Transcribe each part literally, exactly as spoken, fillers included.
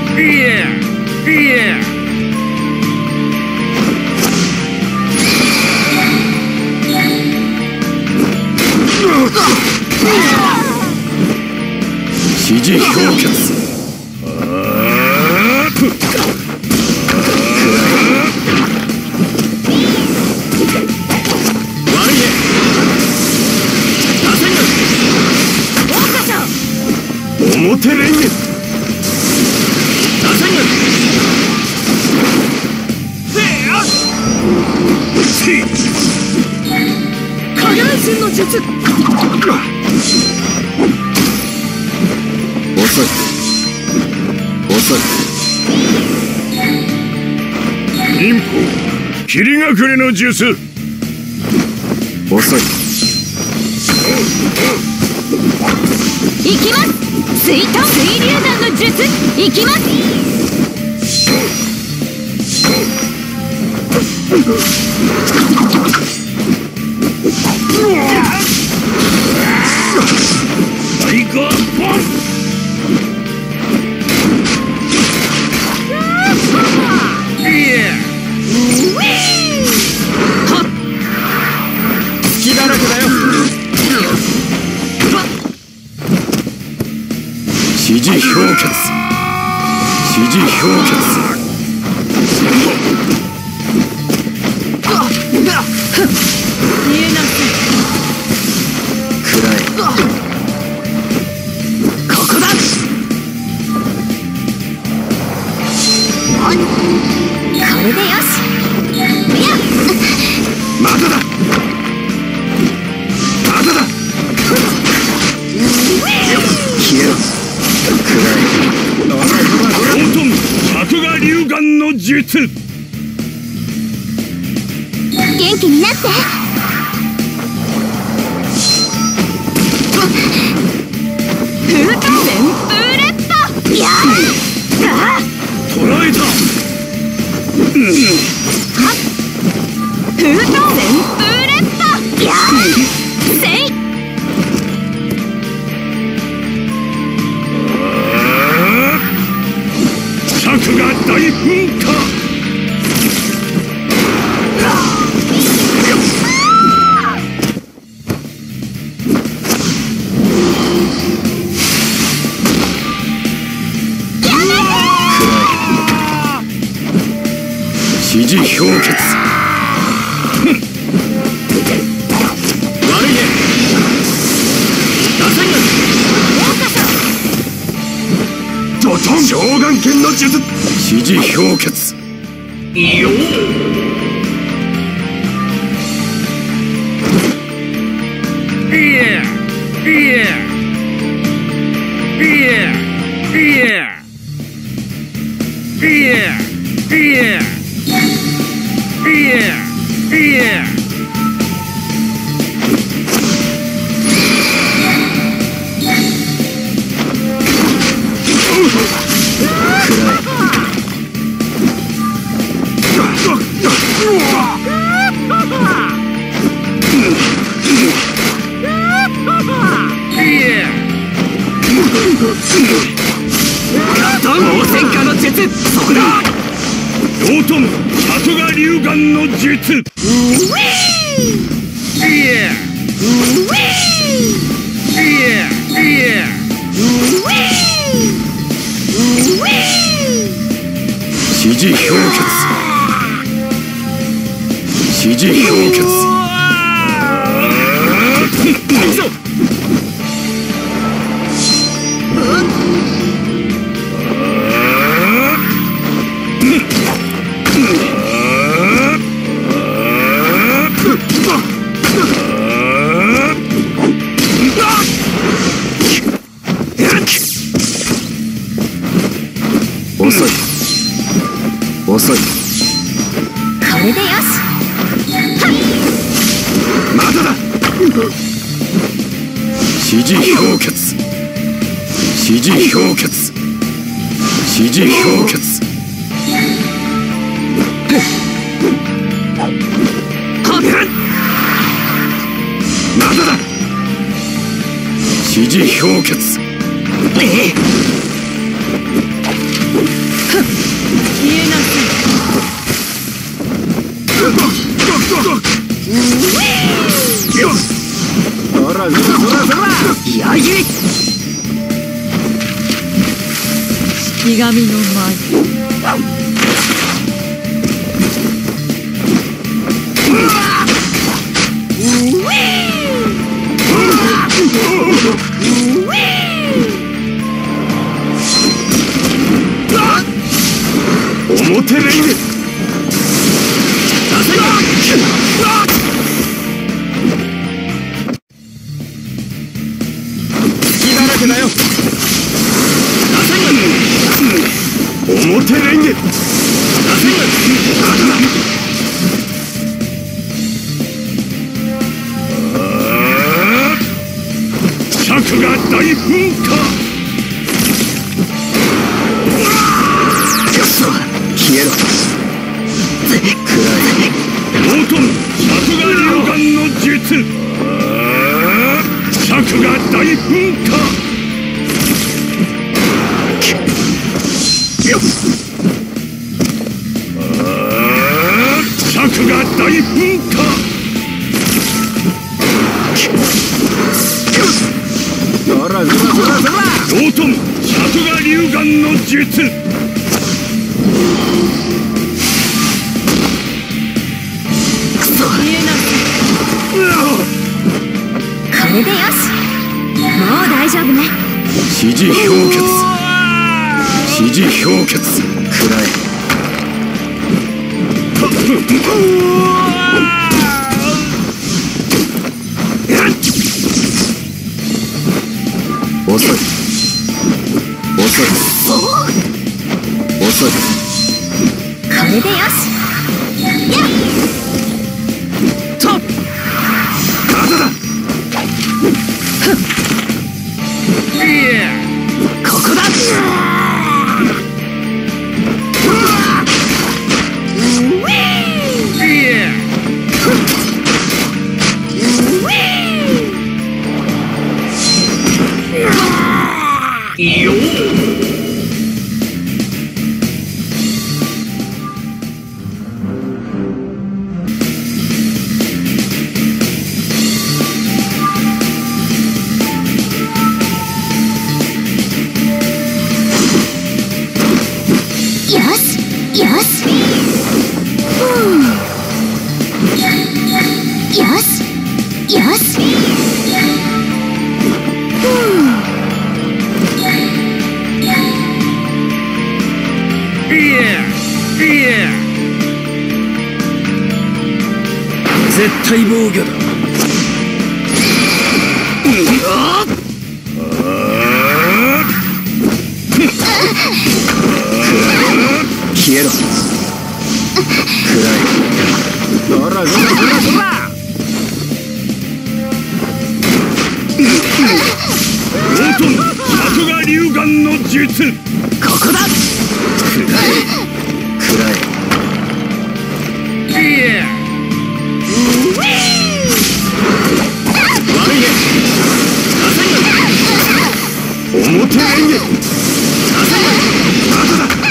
指示氷結。表レンゲ。 下半身の術。 遅い遅い。忍法霧隠れの術。遅い。 いきます。水遁水流弾の術。いきます。 タイガーパン。隙だらけだよ。指示氷結。指示氷結。 見えなせん。 暗い。 ここだ。これでよし。いや、 まだだ。まだだ。消えろ。暗い。ロートン作画流眼の術。 元気になって。風旋風レッド。いやあ。 捕らえた。 風旋風レッド。いやあ。せい。 策が大噴火。指示氷結。悪いね。打線がドトン。召喚剣の術。指示氷結。いよ。いやいやいやいやいやいや。Yeah, yeah. 戦火の術。そこだ。ロートン作画流眼の術。指示氷結。指示氷結。行くぞ。遅い遅い。 これでよし。 まだだ。指示氷結。指示氷結。指示氷結。まだだ。指示氷結。 ひがみの舞。 表レンゲ。隙だらけだよ。表レンゲ。尺が大噴火。消えろ。暗い。オートン尺が流眼の術。尺が大噴火。尺が大噴火。そらそらそらそら。オートン尺が流眼の術。 これでよし。もう大丈夫ね。 指示氷結。指示氷結。暗い。遅い。遅い。遅い。 これでよし。やっここだ。よっ。絶対防御だ。 消えろ。暗い。そらそらそらそら。オートン尺が流眼の術。 ここだ。 暗い。暗い。悪いね。表レンゲ。後だ。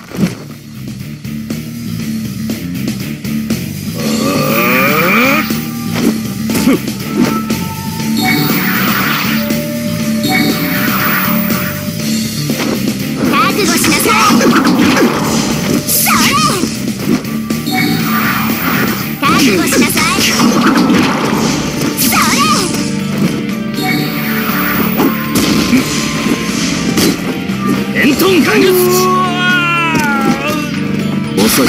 覚悟しなさい。それ。覚悟しなさい。それ。 円遁貫術。遅い。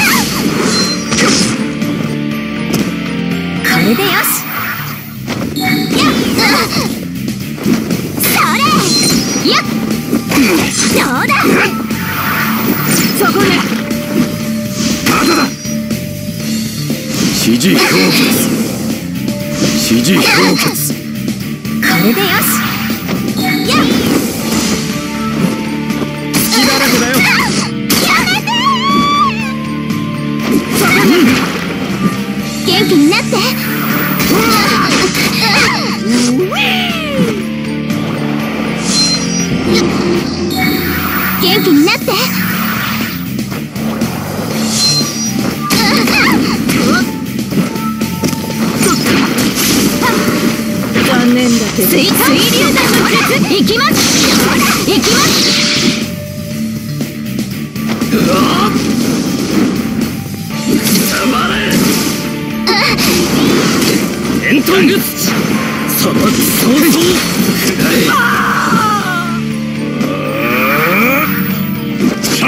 これでよし。それ。やっ。どうだ。そこね。 まだだ。指示氷結。指示氷結。 これでよし。やっ。 隙だらけだよ。 やめてー。元気になって。元気になって。残念だけど。水流弾の術いきます。いきます。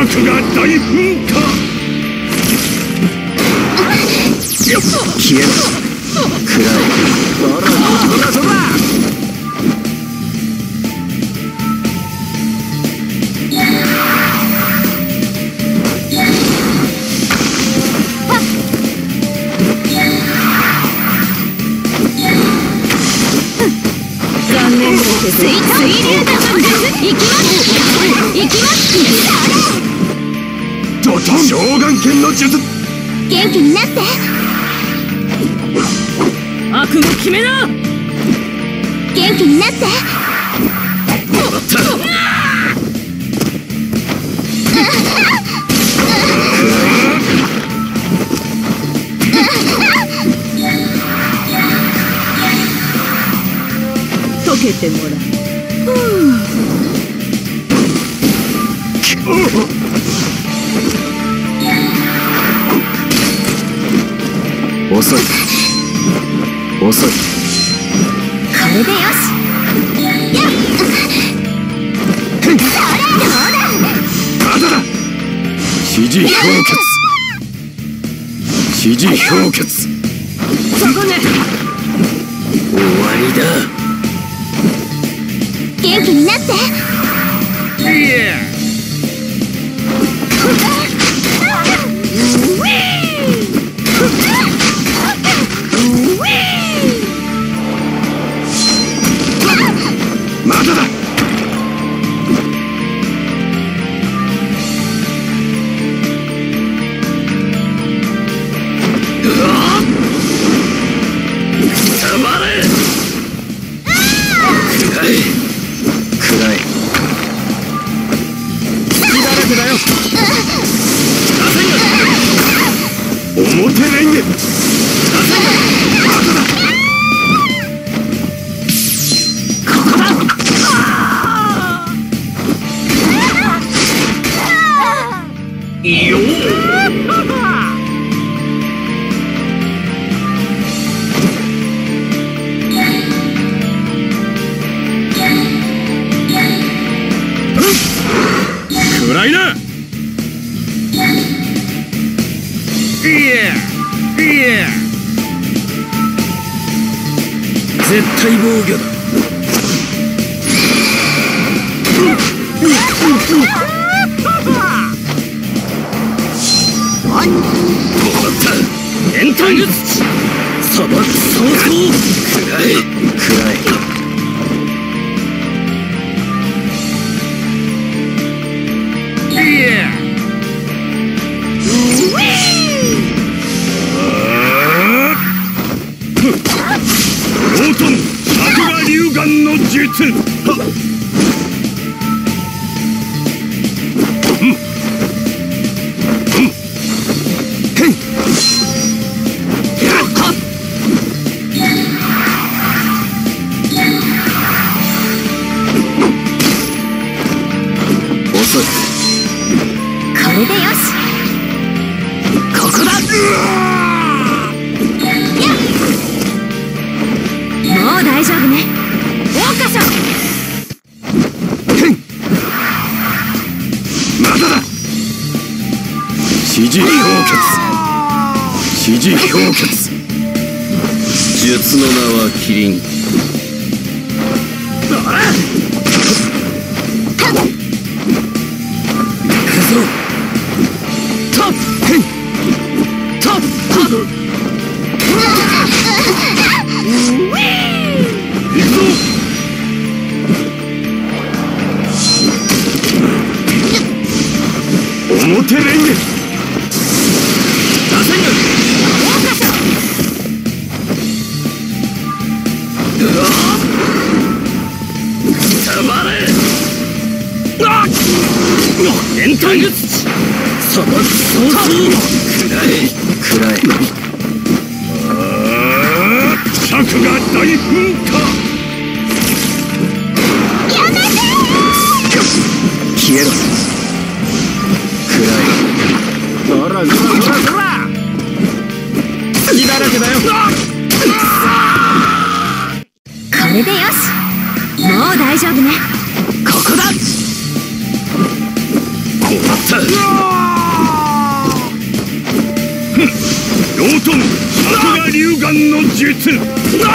核が大噴火。消えろ。暗い。そらそらそら。 残念です。水流弾の術。行きます。行きます。 ドトン。召喚剣の術。 元気になって。悪夢決めな。元気になって。 もらった。 溶けてもらう。 遅い遅い。 これでよし。やっへい。どうだ。まだだ。指示氷結。指示氷結。 そこね。 終わりだ。 元気になって。 いや。まだだ。たまれ。暗い暗い。隙だらけだよ。表レンゲ。まだだ。ここだ。よっ。暗いな。いやいや。絶対防御だ。もらった。変態術。砂漠相当。暗い暗い。オートン作画龍眼の術。うんうんへい。やっはっ。遅い。 これでよし。 ここだ。 もう大丈夫ね。桜花さん。 へい。まだだ。指示氷結。指示氷結。術の名はキリン。あら。行くぞ。トップ。へい。トップ。行くぞ。表レンゲ。打線が。たまれ。あっ。変態術。砂漠相当。暗い暗い。核が大噴火。 やめて。 消えろ。暗い。そらそらそらそら。隙だらけだよ。 これでよし。もう大丈夫ね。 ここだ。もらった。 養豚作画龍眼の術。悪いね。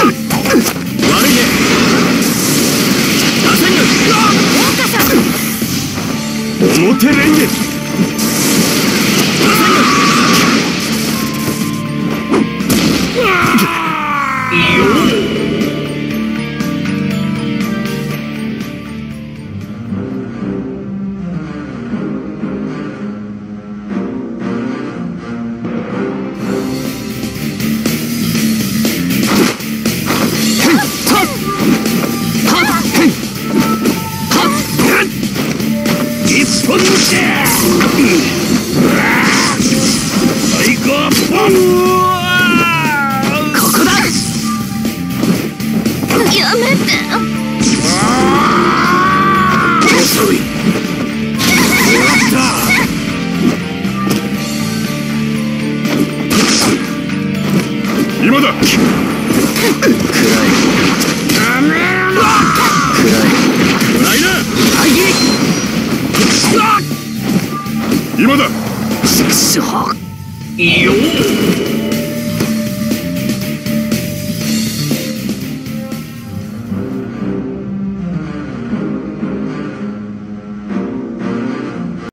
出せぬ。 大岡さん。 表レンゲ。出せぬ。よっ。今だ。暗い。暗いな。今だ。 くそ。 よっ。